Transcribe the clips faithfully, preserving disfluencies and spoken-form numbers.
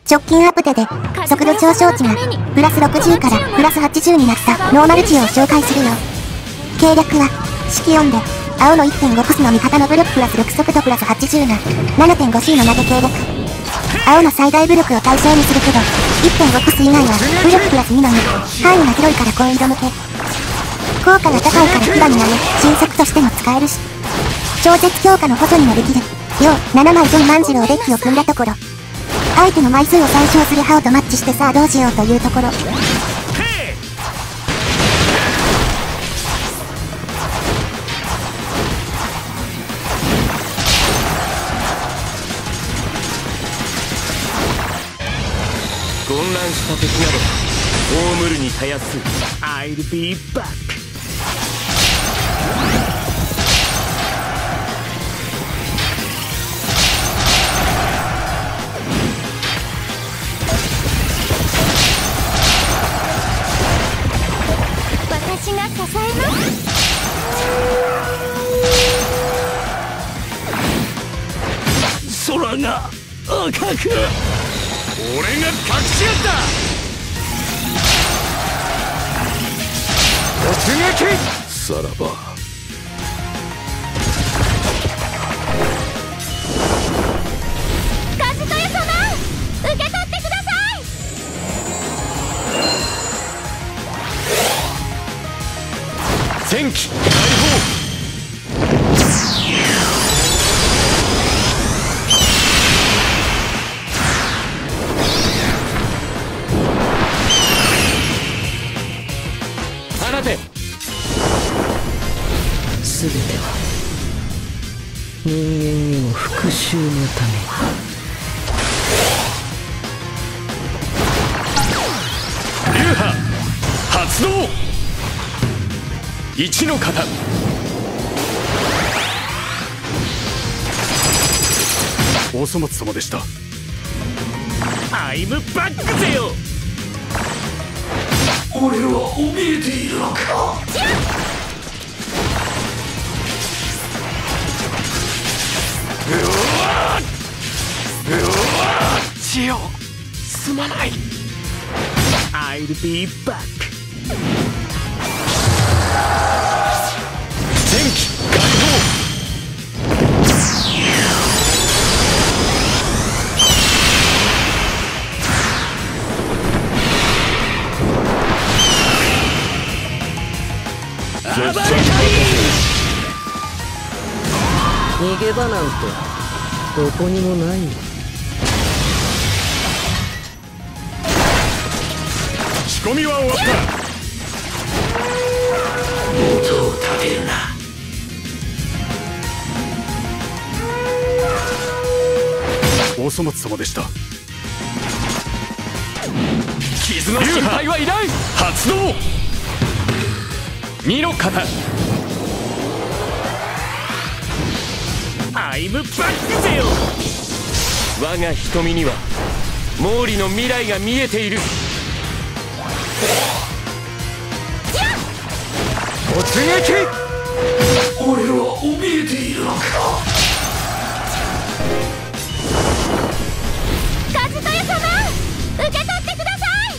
直近アップデで速度上昇値がプラスろくじゅうからプラスはちじゅうになったノーマル値を紹介するよ。計略は式よんで青の いってんご コスの味方の武力プラスろく速度プラスはちじゅうが ななてんごシー の投げ計略。青の最大武力を対象にするけど いってんご コス以外は武力プラスにのに範囲が広いから高緯度向け。効果が高いから牙に投げ新速としても使えるし超絶強化の補助にもできるようななまいジョン万次郎デッキを組んだところ相手の枚数を最小するハオとマッチしてさあどうしようというところ。 混乱した敵など葬るにたやす。 I'll be back。 私が支えます。 空が赤く、俺が隠しやった。突撃さらば。 和豊様、受け取ってください。 戦機解放。 全ては人間への復讐のため。 流派発動。一の型。お粗末様でした。アイムバックぜよ。俺は怯えているのか。ジオ、すまない。 I'll be back。 戦機解放。 逃げ場なんてどこにもないよ。 仕込みは終わった。音を立てるな。お粗末様でした。傷の心配はいない。発動。二の型。アイムバックぜよ。我が瞳には毛利の未来が見えている。突撃。俺は怯えているのか。 和豊様、受け取ってください。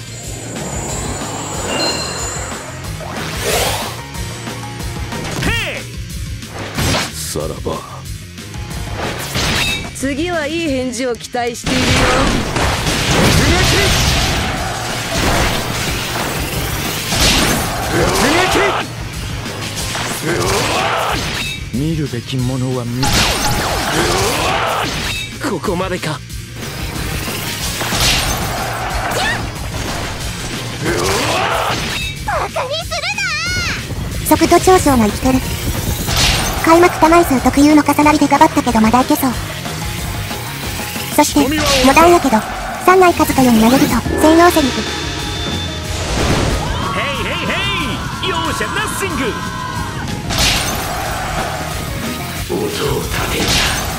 へい。さらば。 次はいい返事を期待しているよ。 見るべきものは見た。ここまでか。 バカにするな。 速度上昇が生きてる。開幕多枚数特有の重なりでガバったけどまだいけそう。そして余談やけど三内和豊に投げると専用セリフ。 ヘイヘイヘイ、容赦ナッシング。音を立てる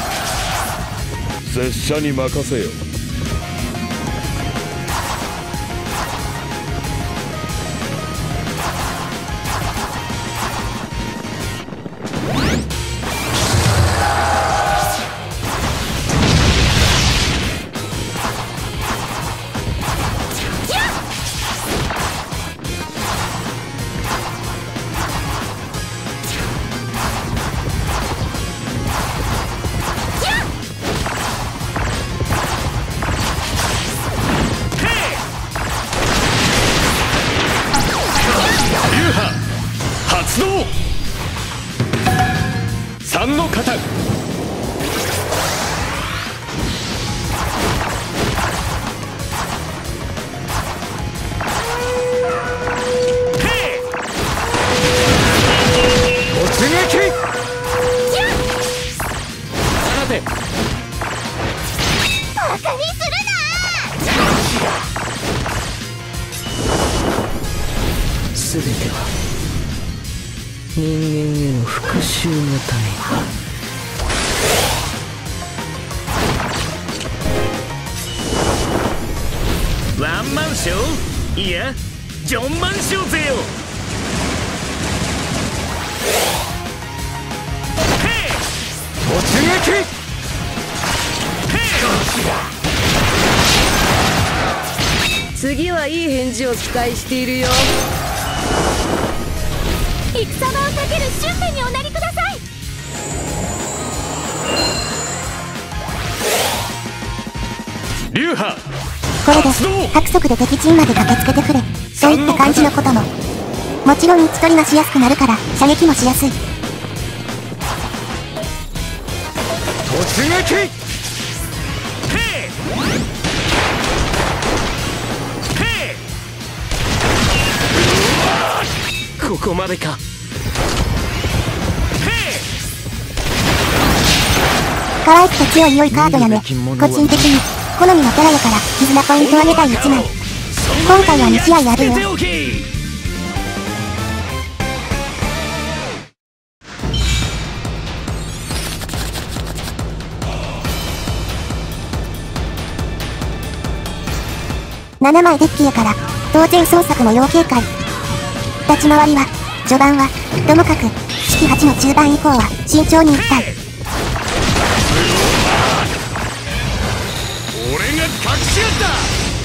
な。拙者に任せよ。 発動。三の型。突撃。放て。 バカにするな。 全ては人間への復讐のために。 ワンマンショー、いやジョンマンショーぜよ。突撃。 次はいい返事を期待しているよ。 戦場をかける俊兵におなりください。 流派。 これで白速で敵陣まで駆けつけてくれといった感じのことも。もちろん位置取りがしやすくなるから射撃もしやすい。 突撃。ここまでか。 可愛くて強い良いカードやね。個人的に好みのキャラやから絆ポイントを上げたいいちまい。今回はに試合あるよ。ななまいデッキやから当然操作も要警戒。立ち回りは序盤はともかく式はちの中盤以降は慎重にいきたい。 俺が隠しやった。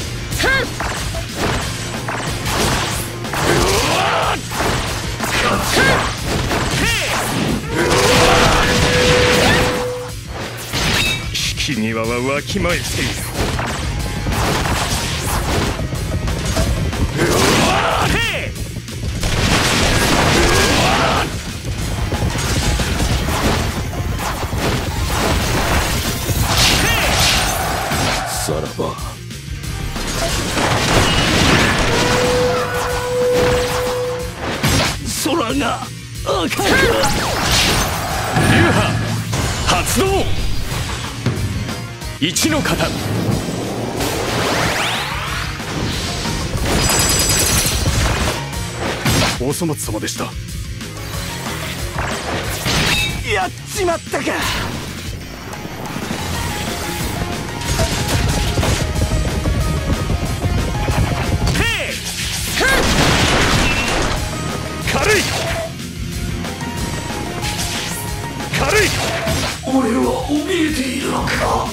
引き際はわきまえている。さらば空が赤く。流派発動。一の型。お粗末様でした。やっちまったか。軽い軽い。俺は怯えているのか。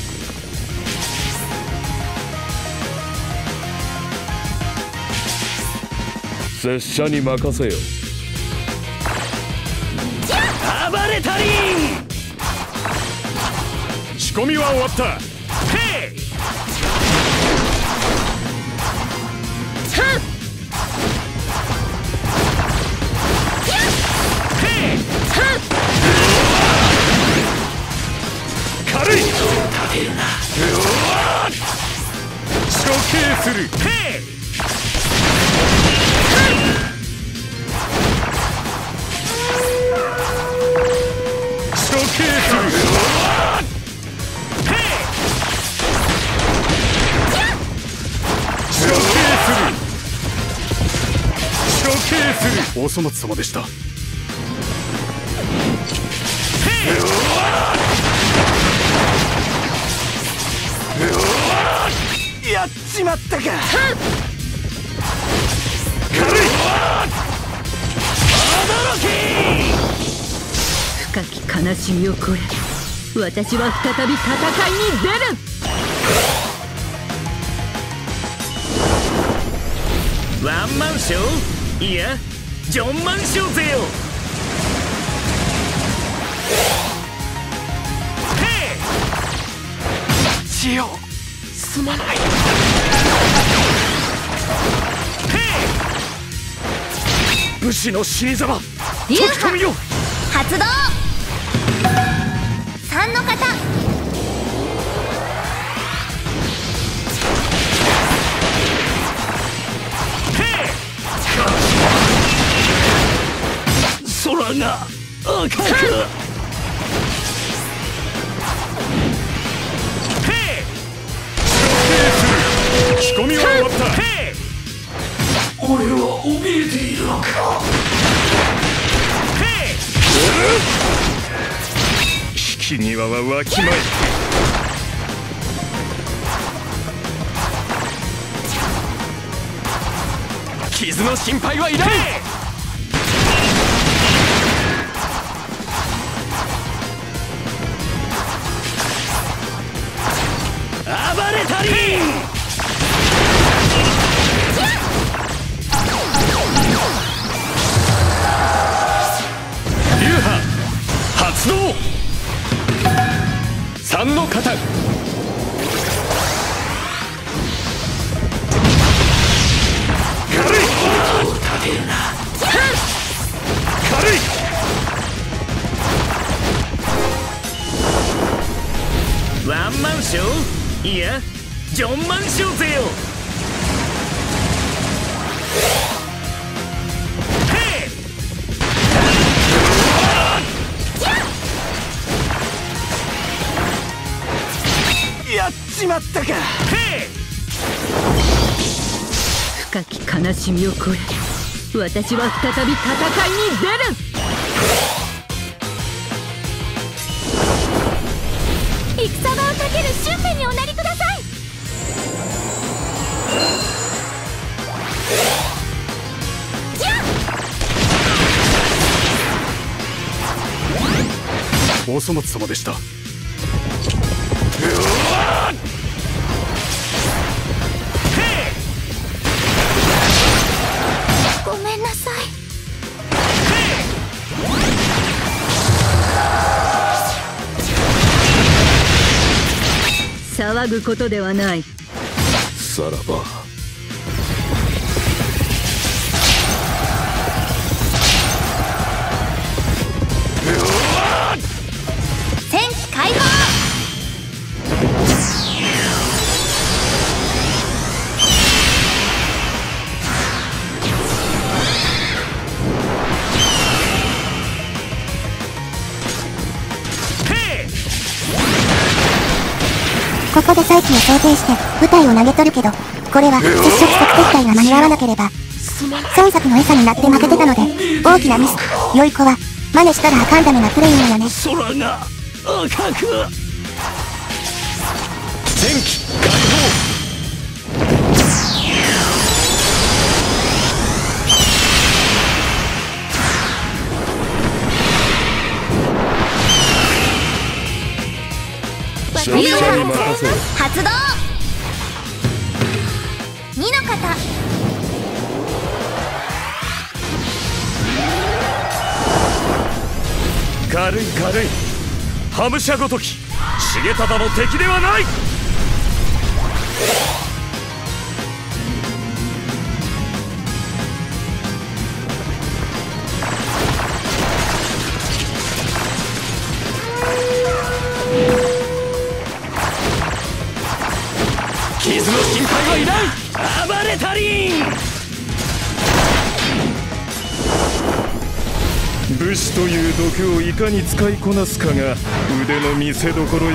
拙者に任せよ。暴れたりん。仕込みは終わった。へい。軽い。立てるな。処刑する。へい。処刑する。処刑する。処刑する。お粗末様でした。やっちまったか。軽い。驚き。 深き悲しみを超え私は再び戦いに出る。 ワンマンショー、いやジョンマンショーぜよ。へい。血をすまない。へい。 武士の死に様流時込みよ。 発動。三の型。 空が赤く。仕込みは終わった。俺は怯えているのか。引き際はわきまえ。傷の心配はいらねえ。暴れたり。流派発動。三の型。軽い。立てるな。軽い。ワンマンショー、いやジョンマンショーぜよ。やっちまったか。 深き悲しみを超え、私は再び戦いに出る。 戦場をかける春兵におなりください。 お粗末様でした。 ごめんなさい。 騒ぐことではない。 さらば戦機開放。 ここで再起を想定して部隊を投げ取るけど、これは接触即撤退が間に合わなければ孫作の餌になって負けてたので大きなミス。良い子は真似したらあかんダメなプレイなんやね。 空が赤く。戦機開放。 流派発動。二の型。 軽い軽い。ハムシャごとき重忠の敵ではない。傷の心配はいらん。暴れたりん。武士という毒をいかに使いこなすかが腕の見せどころよ。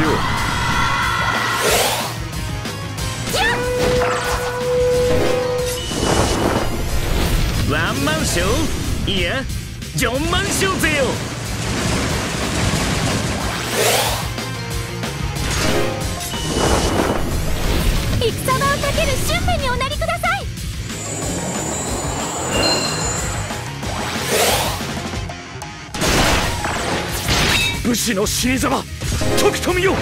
ワンマンショー、いやジョンマンショーぜよ。 戦場をかける春兵におなりください。 武士の死に様時富よ。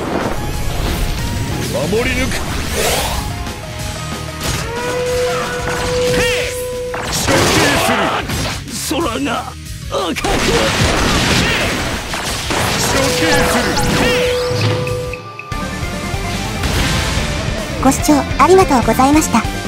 守り抜く。処刑する。空が赤く。処刑する。 ご視聴ありがとうございました。